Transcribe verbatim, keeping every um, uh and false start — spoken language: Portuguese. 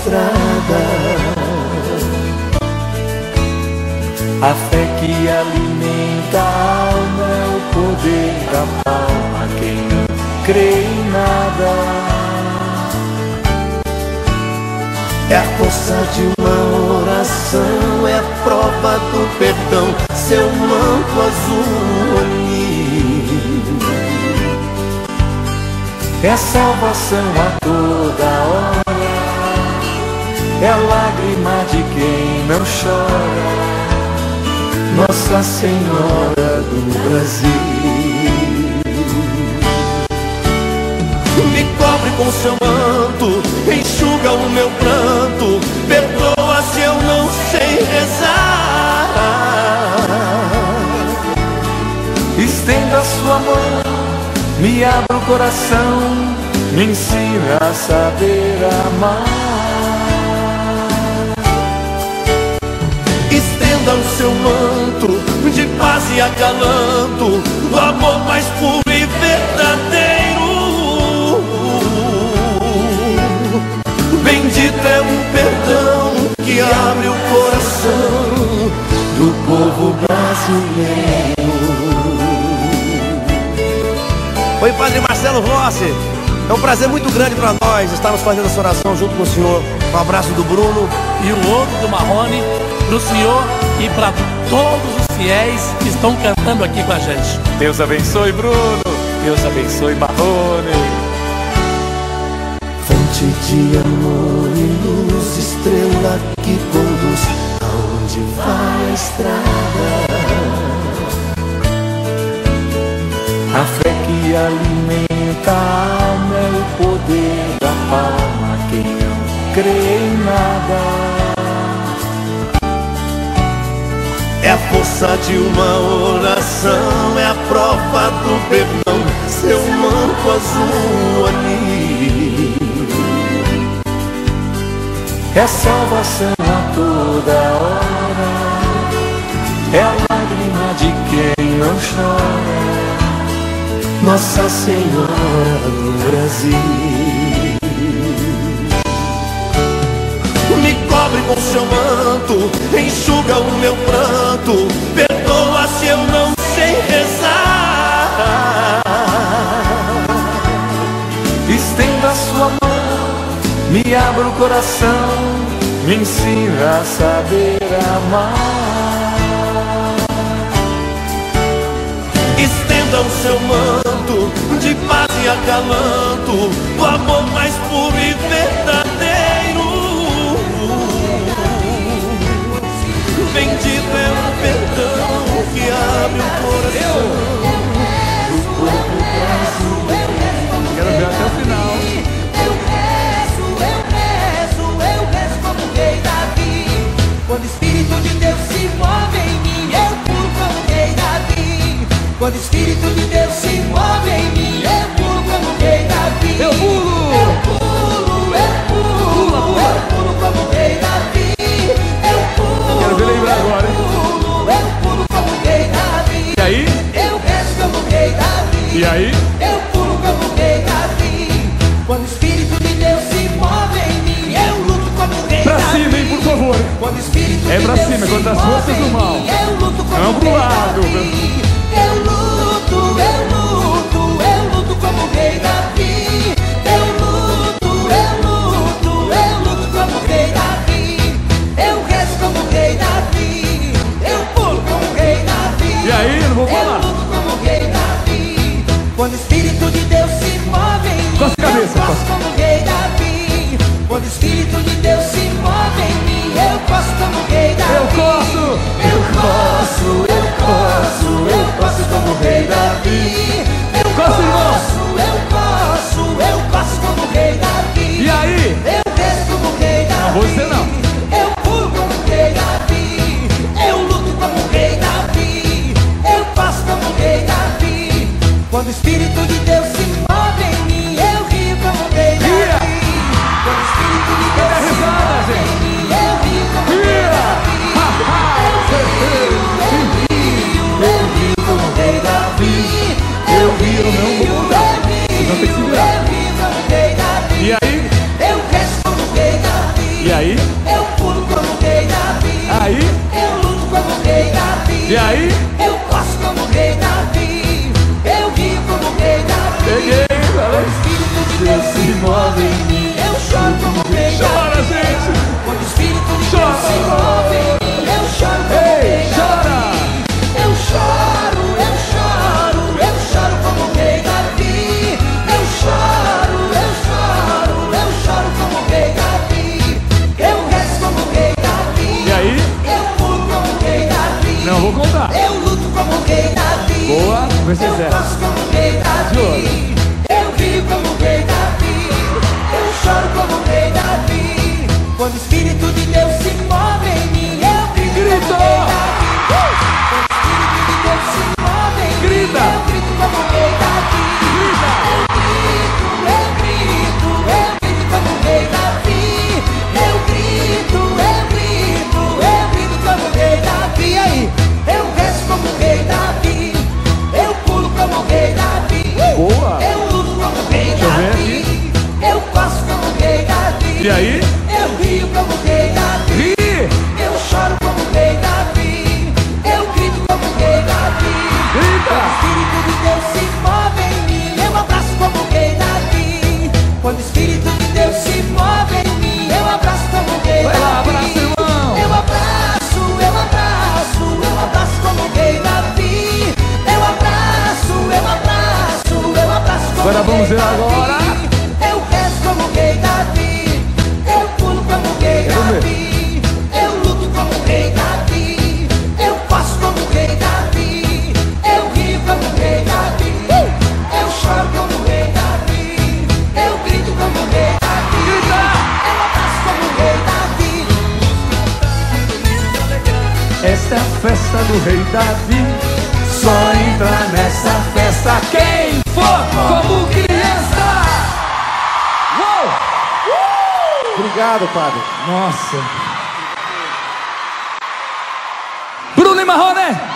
estrada. A fé que alimenta a alma é o poder da palma. Quem não crê em nada é a força de uma oração, é a prova do perdão, seu manto azul anil. É a salvação a toda hora, é a lágrima de quem não chora, Nossa Senhora do Brasil. Me cobre com seu manto, enxuga o meu pranto, perdoa se eu não sei rezar. Estenda a sua mão, me abra o coração, me ensina a saber amar. Estenda o seu manto de paz e acalanto, do amor mais puro e verdadeiro. Bendito é o perdão que abre o coração do povo brasileiro. Oi, Padre Marcelo Rossi. É um prazer muito grande para nós estarmos fazendo essa oração junto com o senhor. Um abraço do Bruno. E o outro do Marrone, para o senhor e para todos os fiéis que estão cantando aqui com a gente. Deus abençoe, Bruno. Deus abençoe, Marrone. Fonte de amor e luz, estrela que conduz aonde vai a estrada. A fé que alimenta a alma é o poder da palma. Quem não crê em nada é a força de uma oração, é a prova do perdão, seu manto azul anil. É salvação a toda hora, é a lágrima de quem não chora, Nossa Senhora do Brasil. Me cobre com seu manto, enxuga o meu pranto, perdoa se eu não sei rezar. Estenda a sua mão, me abra o coração, me ensina a saber amar. Estenda o seu manto de paz e acalanto, do amor mais puro e verdadeiro. Bendito é o perdão que abre o coração do povo brasileiro. Quero ver até o final. Eu rezo, eu rezo, eu rezo como rei Davi. Quando o Espírito de Deus se move em mim, eu pulo como rei Davi. Quando o Espírito de Deus se move em mim, eu pulo como rei Davi. Eu pulo! Eu pulo, eu pulo, Pula, pula. eu pulo como rei Davi. Eu pulo, Quero ver lembrar agora, hein? eu pulo, eu pulo como rei Davi. E aí? Eu rezo como rei Davi. E aí? Eu pulo como rei Davi. Quando o Espírito de Deus se move em mim, eu luto como rei Pra Davi. cima, hein, por favor. Quando o Espírito É de pra Deus cima, se contra as move forças do em mal. mim, eu luto como Não pro rei lado, Davi. Eu luto, eu luto, eu luto como rei Davi. Eu luto, eu luto, eu luto como rei Davi. Eu rezo como rei Davi. Eu pulo como rei Davi. E aí, não vou falar. Eu luto como rei Davi. Quando o Espírito de Deus se move em mim, Costa a cabeça, eu posso costa. como rei Davi. Quando o Espírito de Deus se move em mim, eu posso como rei Davi. Eu posso! Eu posso, eu posso, eu posso como rei Davi. Eu Costa, irmão. posso, eu posso, eu posso como rei Davi. E aí? Eu rezo como rei Davi. você não. Eu pulo como rei Davi. Eu luto como rei Davi. Eu passo como rei Davi. Quando o Espírito de Deus se move em mim, eu rio como rei Davi. Quando o Espírito de Deus se move Eu pulo como o rei Davi. Aí, Eu luto como o rei Davi. e aí? Eu posso como o rei Davi. Eu rio como o rei Davi. Peguei, O galera. Espírito de Deus se move em mim. Eu choro como o rei Chora, Davi. gente. Quando o Espírito de Chora. Deus se move em mim. Eu choro como o Ei, rei chora. Davi. Eu choro, eu choro, eu choro como o rei Davi. Eu choro, eu choro, eu choro como o rei Davi. Eu rezo como o rei Davi. E aí? Eu pulo como o rei Davi. Não vou contar. Eu luto como o rei Davi. Boa, vai ser Eu zero. faço como o rei Davi. Eu rio como o rei Davi. Eu choro como o rei Davi. Quando o Espírito de Deus se move em mim, eu grito Grito. como o rei Davi. Quando o Espírito de Deus se move em mim, Grita. eu grito como o rei Davi. Grita. Eu grito, eu grito como o rei Davi. Eu grito, eu grito, eu grito como o rei Davi. E aí, eu rezo como o rei Davi. Eu pulo como o rei Davi. Boa. Eu luto como o rei Deixa eu ver Davi. Eu passo como o rei Davi. E aí? Eu rio como o rei Davi. Ri. Eu choro como o rei Davi. Eu grito como o rei Davi. Grita. Quando o Espírito de Deus se move em mim, eu abraço como o rei Davi. Quando o Espírito de Deus se move em mim, eu abraço como o rei Vai lá, Davi. abraça, irmão. Eu abraço, eu abraço, eu abraço como o rei Davi. Eu abraço, eu abraço, eu abraço como Agora o vamos rei ver Davi. agora. Eu rezo como o rei Davi. Eu pulo como o rei Quero ver. Davi. Eu luto como o rei Davi. Eu passo como o rei Davi. Eu rio como o rei Davi. Eu choro como o rei Davi. Eu grito como o rei Davi. Eu abraço como o rei Davi. Esta é a festa do rei Davi. Só entra nessa festa quem for como criança. Uou! Obrigado, padre. Nossa. Bruno e Marrone.